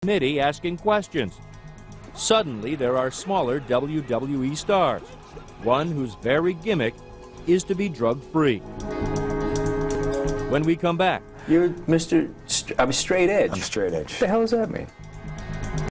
committee asking questions. Suddenly, there are smaller WWE stars, one whose very gimmick is to be drug-free. When we come back, You're Mr. I'm straight edge. I'm straight edge. What the hell does that mean?